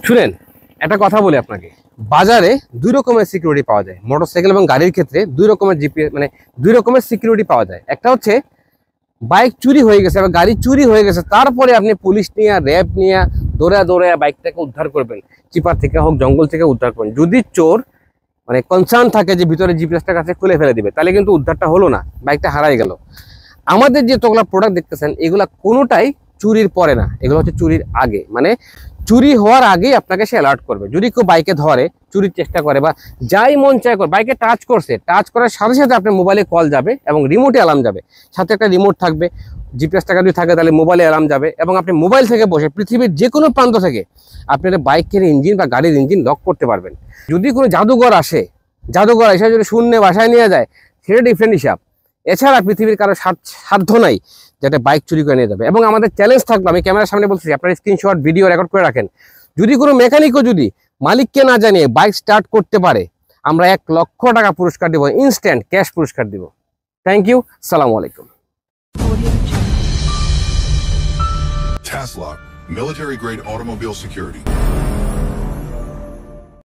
শুনেন, একটা কথা বলি আপনাকে, বাজারে দুই রকমের সিকিউরিটি পাওয়া যায়। মোটরসাইকেল এবং গাড়ির ক্ষেত্রে দুই রকমের জিপিএস দুই রকমের সিকিউরিটি পাওয়া যায়। একটা হচ্ছে বাইক চুরি হয়ে গেছে বা গাড়ি চুরি হয়ে গেছে, তারপরে আপনি পুলিশ নিয়ে র্যাব নিয়ে দৌড়া বাইকটাকে উদ্ধার করবেন, চিপার থেকে হোক জঙ্গল থেকে উদ্ধার করবেন। যদি চোর কনসার্ন থাকে যে ভিতরে জিপিএসটা কাছে খুলে ফেলে দিবে, তাহলে কিন্তু উদ্ধারটা হলো না, বাইকটা হারাই গেল। আমাদের যে তোগুলা প্রোডাক্ট দেখতেছেন, এগুলা কোনোটাই চুরির পরে না, এগুলো হচ্ছে চুরির আগে। চুরি হওয়ার আগেই আপনাকে সে অ্যালার্ট করবে। যদি কেউ বাইকে ধরে, চুরির চেষ্টা করে বা যাই মন চায় করে বাইকে টাচ করছে, টাচ করার সাথে সাথে আপনার মোবাইলে কল যাবে এবং রিমোটে অ্যালার্ম যাবে। সাথে একটা রিমোট থাকবে, জিপিএস টাকা যদি থাকে তাহলে মোবাইলে অ্যালার্ম যাবে এবং আপনি মোবাইল থেকে বসে পৃথিবীর যে কোনো প্রান্ত থেকে আপনার বাইকের ইঞ্জিন বা গাড়ির ইঞ্জিন লক করতে পারবেন। যদি কোনো জাদুঘর এসে যদি শূন্য বাসায় নিয়ে যায়, সেটা ডিফারেন্ট হিসাব। এছাড়া পৃথিবীর কারো সাধ্য নাই যেটা বাইক চুরি করে নিয়ে যাবে। এবং আমাদের চ্যালেঞ্জ থাকলো, আমি ক্যামেরার সামনে বলছি, আপনার স্ক্রিনশট ভিডিও রেকর্ড করে রাখেন। যদি কোনো মেকানিকও যদি মালিককে না জানিয়ে বাইক স্টার্ট করতে পারে, আমরা 1 লক্ষ টাকা পুরস্কার দিব, ইনস্ট্যান্ট ক্যাশ পুরস্কার দিব। থ্যাংক ইউ, সালামু আলাইকুম। TASLOC, military grade automobile security.